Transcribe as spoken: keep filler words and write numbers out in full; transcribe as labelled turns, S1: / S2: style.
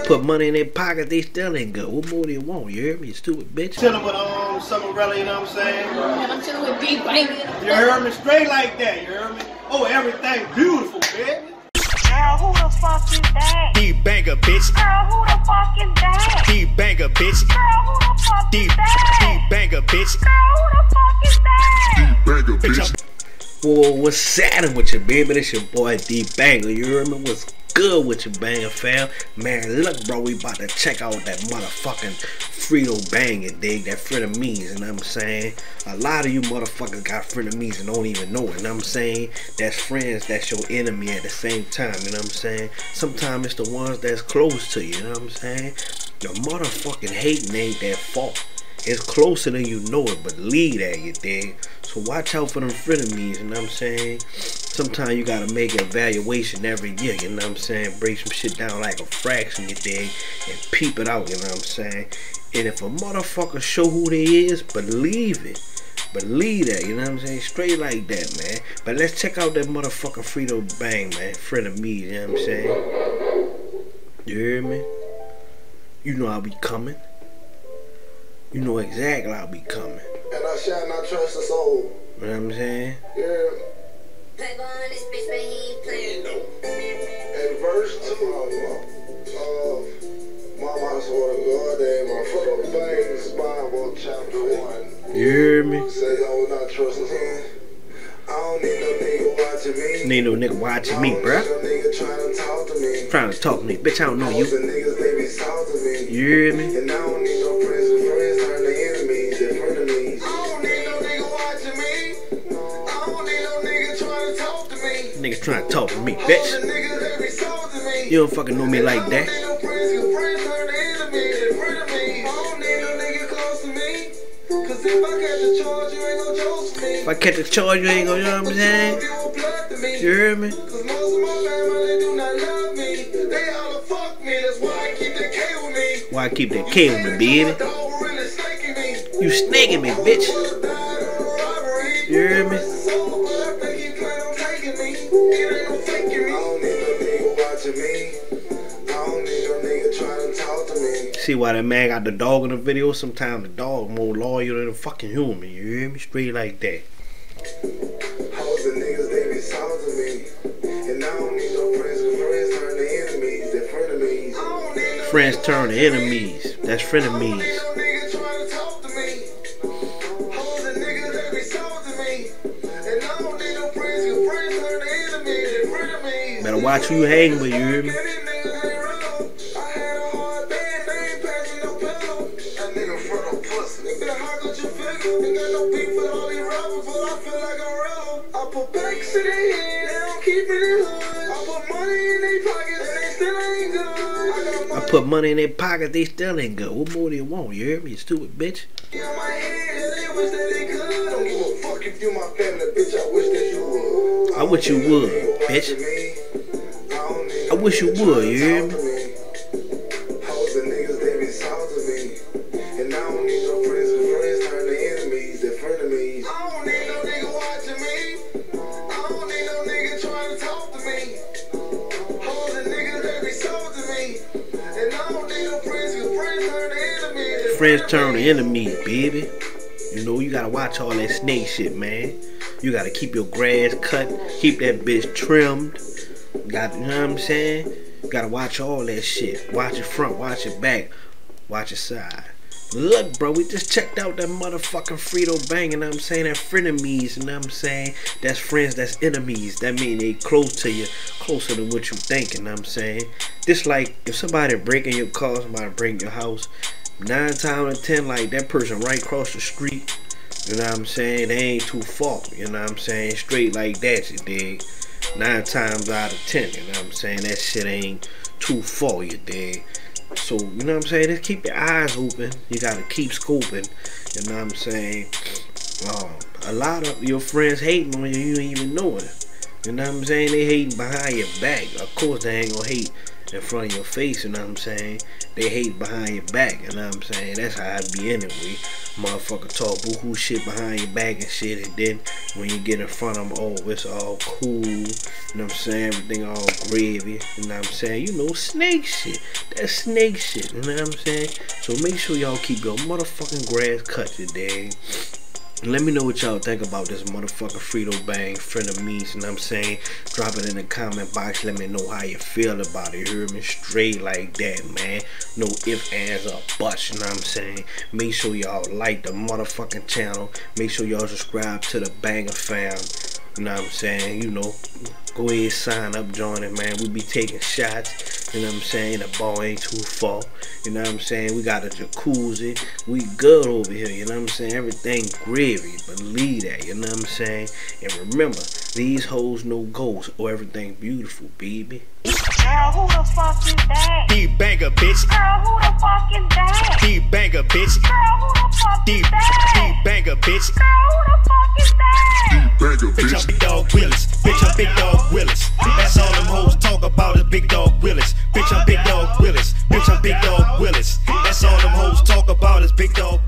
S1: put money in their pocket, they still ain't good. What more do you want? You hear me, you stupid bitch?
S2: Chilling with um, Summerella, you know what I'm saying?
S3: And I'm chilling with D Banger.
S2: You heard me? Straight like that, you heard me? Oh, everything beautiful, baby.
S4: Girl, who the fuck is that?
S5: D Banger, bitch.
S4: Girl, who the fuck is that?
S5: D Banger, bitch.
S4: Girl, who the fuck
S5: D
S4: is that?
S5: D Banger, bitch.
S4: Girl, who the fuck is that?
S5: D Banger, bitch.
S1: Whoa, what's happening with you, baby? This your boy D Banger. You hear me? What's good with your banger fam? Man, look, bro, we about to check out that motherfucking Frito Banger, dig? That frenemies, you know what I'm saying? A lot of you motherfuckers got frenemies and don't even know it, you know what I'm saying? That's friends, that's your enemy at the same time, you know what I'm saying? Sometimes it's the ones that's close to you, you know what I'm saying? Your motherfucking hating ain't that fault. It's closer than you know it, but leave that, you dig? So watch out for them frenemies, you know what I'm saying? Sometimes you gotta make an evaluation every year, you know what I'm saying? Break some shit down like a fraction, you dig? And peep it out, you know what I'm saying? And if a motherfucker show who they is, believe it. Believe that, you know what I'm saying? Straight like that, man. But let's check out that motherfucking Frito Bang, man. Frenemies, you know what I'm saying? You hear me? You know I'll be coming. You know exactly I'll be coming.
S6: And I shall not trust a soul.
S1: You know what I'm saying?
S6: Yeah.
S7: Play on this bitch, but he ain't playing no.
S6: And verse two, uh, Mama, I swear to God, that my Frito Bang's Bible chapter one.
S1: You hear me?
S6: Say I will not trust a soul. I don't need no nigga watching me.
S1: Need no nigga watching me, bruh.
S6: No nigga trying to talk to me.
S1: Trying to talk to me. Bitch, I don't know you.
S6: The niggas, they be salting me.
S1: You hear me?
S6: And I don't need no friends with friends turn to enemies and frenemies. I don't need no nigga watching me. I don't need no nigga trying to talk to me.
S1: Niggas trying to talk to me, bitch.
S6: The niggas, they be salting me.
S1: You don't fucking know me like that.
S6: I don't need no friends with friends turn to enemies and frenemies. I don't need no nigga close to me. Cause if I catch a charge, you ain't gon' chose for me.
S1: If I catch a charge, you ain't gonna, you know what I'm saying? You hear me?
S6: Cause most of my family, they do not love me. They all fuck me, that's why I keep that K with me.
S1: Why I keep that K with me, baby? You snaking me, bitch. You hear me? See why that man got the dog in the video? Sometimes the dog more loyal than a fucking human. You hear me? Straight like that. Friends turn to enemies. That's frenemies. Better watch who you hang with, you hear me? I put money in their pocket, they still ain't good. What more do you want? You hear me, you stupid bitch? I wish you would, bitch. I wish you would, you hear me? Friends turn to enemies, baby. You know, you gotta watch all that snake shit, man. You gotta keep your grass cut, keep that bitch trimmed. You got, you know what I'm saying? You gotta watch all that shit. Watch your front, watch your back, watch your side. Look, bro, we just checked out that motherfucking Frito Bang, you know what I'm saying? That frenemies, you know what I'm saying? That's friends, that's enemies. That mean they close to you, closer than what you think, you know what I'm saying? Just like if somebody breaking your car, somebody breaking your house, nine times out of ten, like that person right across the street, you know what I'm saying? They ain't too far, you know what I'm saying? Straight like that, you dig? Nine times out of ten, you know what I'm saying? That shit ain't too far, you dig? So, you know what I'm saying? Just keep your eyes open. You gotta keep scoping, you know what I'm saying? Um, a lot of your friends hating on you, you don't even know it. You know what I'm saying? They hating behind your back. Of course they ain't gonna hate in front of your face, you know what I'm saying? They hate behind your back, you know what I'm saying? That's how I be anyway. Motherfucker talk boo-hoo shit behind your back and shit, and then when you get in front of them, oh, it's all cool, you know what I'm saying? Everything all gravy, you know what I'm saying? You know, snake shit. That's snake shit, you know what I'm saying? So make sure y'all keep your motherfucking grass cut, you dig? And let me know what y'all think about this motherfucking Frito Bang friend of me, you know what I'm saying? Drop it in the comment box. Let me know how you feel about it. You heard me? Straight like that, man. No ifs, ands, or buts, you know what I'm saying? Make sure y'all like the motherfucking channel. Make sure y'all subscribe to the Banger Fam. You know what I'm saying? You know, go ahead, sign up, join it, man. We be taking shots. You know what I'm saying? The ball ain't too far. You know what I'm saying? We got a jacuzzi. We good over here. You know what I'm saying? Everything gravy. Believe that. You know what I'm saying? And remember, these hoes no ghosts or everything beautiful, baby.
S4: Girl, who the fuck is that?
S5: D banger, bitch.
S4: Girl, who the fuck is that?
S5: D banger, bitch.
S4: Girl, who the fuck
S5: D
S4: is that?
S5: D banger, bitch.
S4: Girl, who the fuck is that?
S5: Bitch, I'm Big Dog Willis. Bitch, I'm Big Dog Willis. That's all them hoes talk about is Big Dog Willis. Bitch, I'm Big Dog Willis. Bitch, I'm Big Dog Willis. That's all them hoes talk about is Big Dog